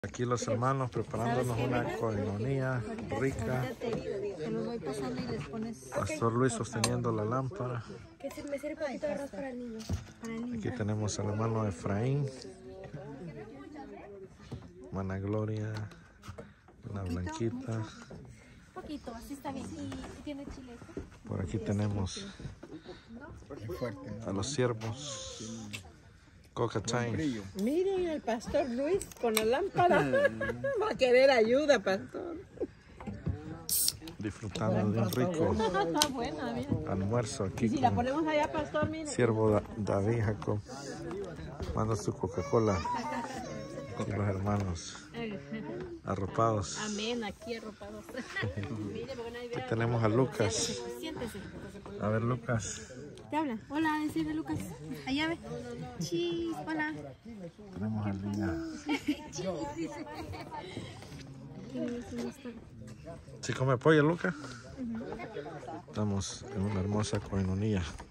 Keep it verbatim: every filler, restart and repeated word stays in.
Aquí los hermanos preparándonos una coinonía rica. Pastor Luis sosteniendo la lámpara. Aquí tenemos al hermano Efraín, hermana Gloria, una Blanquita. Poquito, así está bien. ¿Y tiene chile? Por aquí tenemos a los siervos. Coca Time. Miren al pastor Luis con la lámpara. Va a querer ayuda, pastor. Disfrutando de un rico almuerzo aquí. Y si la ponemos allá, pastor, miren. Siervo Da- David Jacob. Manda su Coca-Cola. Aquí los hermanos arropados. Amén, aquí arropados. Aquí tenemos a Lucas. Siéntese. A ver, Lucas. Te habla. Hola, decirle Lucas. Allá ve. Chis, hola. Tenemos al niño. ¿Sí come pollo, Lucas? Estamos en una hermosa coinonía.